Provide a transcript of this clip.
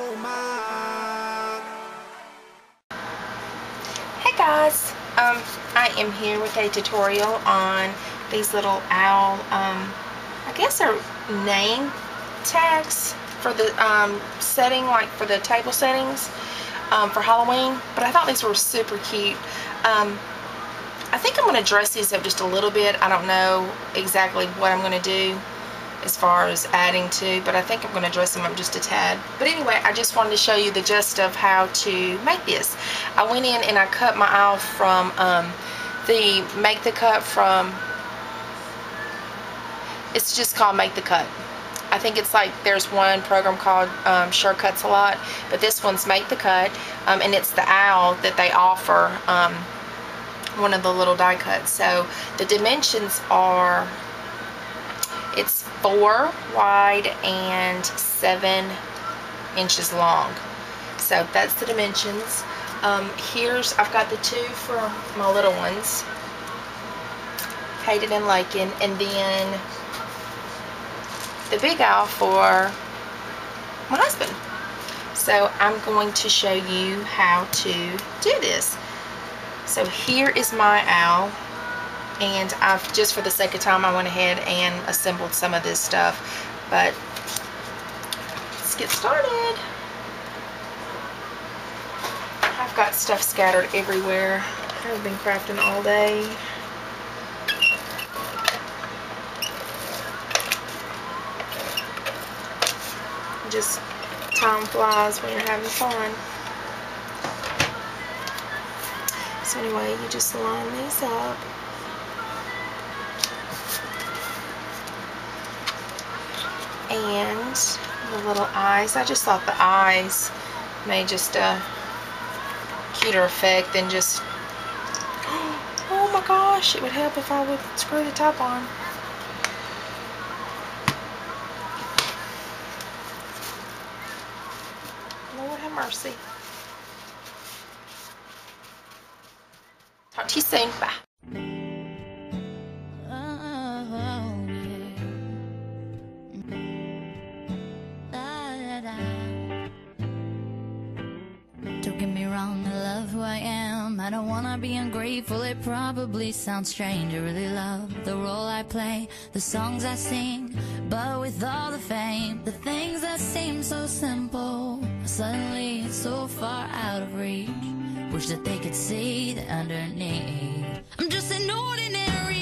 Hey guys, I am here with a tutorial on these little owl, I guess they're name tags for the setting, like for the table settings for Halloween, but I thought these were super cute. I think I'm going to dress these up just a little bit. I don't know exactly what I'm going to do as far as adding to, but I think I'm going to dress them up just a tad. But anyway, I just wanted to show you the gist of how to make this. I went in and I cut my owl from the Make the Cut from, it's just called Make the Cut. I think it's like there's one program called Sure Cuts a Lot, but this one's Make the Cut, and it's the owl that they offer, one of the little die cuts. So the dimensions are, it's 4 wide and 7 inches long. So that's the dimensions. I've got the 2 for my little ones, Hayden and Lakin, and then the big owl for my husband. So I'm going to show you how to do this. So here is my owl, and I've, just for the sake of time, I went ahead and assembled some of this stuff, but let's get started. I've got stuff scattered everywhere. I've been crafting all day. Just time flies when you're having fun. So anyway, you just line these up. And the little eyes, I just thought the eyes made just a cuter effect than just, oh my gosh, it would help if I would screw the top on. Lord have mercy. Talk to you soon. Bye. Don't get me wrong, I love who I am. I don't wanna be ungrateful, it probably sounds strange. I really love the role I play, the songs I sing. But with all the fame, the things that seem so simple, suddenly it's so far out of reach. Wish that they could see the underneath. I'm just an ordinary